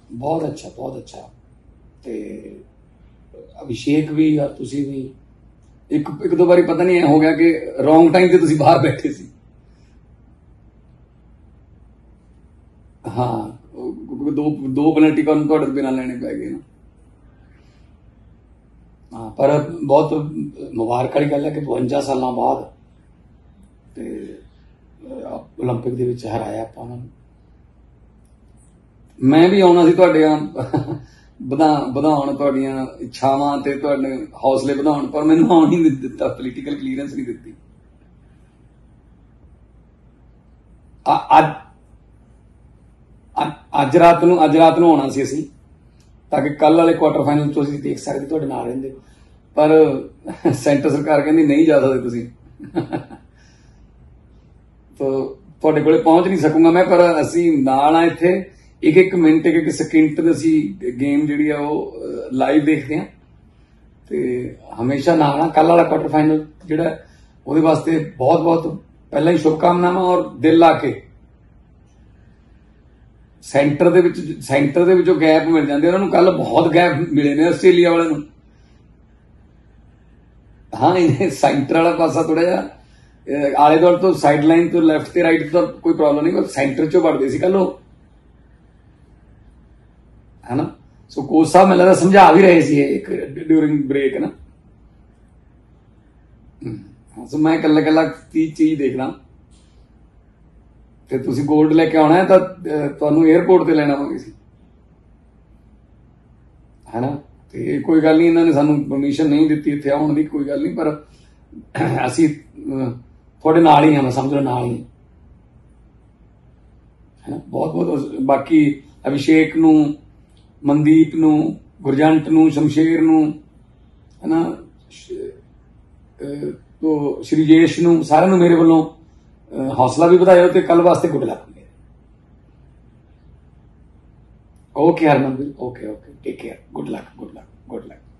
बहुत अच्छा, बहुत अच्छा। ते अभिषेक भी और तुसी भी एक एक दो बारी पता नहीं हो गया कि रॉन्ग टाइम ते तुसी बाहर बैठे सी। हाँ, दो दो पेनल्टी कॉर्नर तुहाडे बिना लेने पै गए ना। हाँ, पर बहुत मुबारक वाली गल है कि 52 साल बाद ते ओलंपिक दे विच हराया आपां उन्हां नूं। मैं भी आउणा सी तुहाडे ਵਧਾਉਣ ਤੁਹਾਡੀਆਂ ਇੱਛਾਵਾਂ ਤੇ ਤੁਹਾਡੇ ਹੌਸਲੇ ਵਧਾਉਣ, ਪਰ ਮੈਨੂੰ ਆਉਣ ਹੀ ਨਹੀਂ ਦਿੱਤਾ, ਪੋਲੀਟੀਕਲ ਕਲੀਅਰੈਂਸ ਨਹੀਂ ਦਿੱਤੀ। ਅੱਜ ਰਾਤ ਨੂੰ ਆਉਣਾ ਸੀ ਅਸੀਂ, ਤਾਂ ਕਿ ਕੱਲ ਵਾਲੇ ਕੁਆਟਰ ਫਾਈਨਲ ਚ ਅਸੀਂ ਦੇਖ ਸਕਦੇ ਤੁਹਾਡੇ ਨਾਲ ਰਹਿੰਦੇ, ਪਰ ਸੈਂਟਰ ਸਰਕਾਰ ਕਹਿੰਦੀ ਨਹੀਂ ਜਾ ਸਕਦੇ ਤੁਸੀਂ। ਤੁਹਾਡੇ ਕੋਲੇ ਪਹੁੰਚ ਨਹੀਂ ਸਕੂੰਗਾ ਮੈਂ, ਪਰ ਅਸੀਂ ਨਾਲ ਆ ਇੱਥੇ। एक मिनट एक सकिंट असी गेम जी लाइव देखते हैं तो हमेशा ना कल वाला क्वार्टर फाइनल जोड़ा वो वास्ते बहुत बहुत पहला ही शुभकामनावां और दिल ला के सेंटर दे गैप मिल जाते उन्होंने। कल बहुत गैप मिले ने आस्ट्रेलिया वाले नूं। हाँ, सेंटर वाला पासा थोड़ा जिहा आले दुआले तो साइड लाइन तो लैफ्ट ते राइट तो कोई प्रॉब्लम नहीं, पर सेंटर चो बढ़ते सी कल है ना। सो कोच साहब मैंने समझा भी रहे थे एक ड्यूरिंग ब्रेक ना। सो मैं कल्ला कल्ला चीज देखना ते तुसी गोल्ड लेके आना है तो तुहानू एयरपोर्ट ते लेना पवेगी सी, है ना। ते कोई गल नहीं, इन्होंने सानू परमिशन नहीं दी इत्थे आउण दी, कोई गल नहीं, पर असी थोड़े नाल ही हैं, समझ लो नाल ही है ना। बहुत बहुत बाकी अभिषेक नू, मनदीप नू, गुरजंट नू, शमशेर नू, है ना, तो श्रीजेश नू, सारे नू मेरे वालों हौसला भी ਵਧਾਇਓ ਤੇ ਕੱਲ ਵਾਸਤੇ good luck. Okay Harmanpreet, okay okay, take care, good luck, good luck, good luck.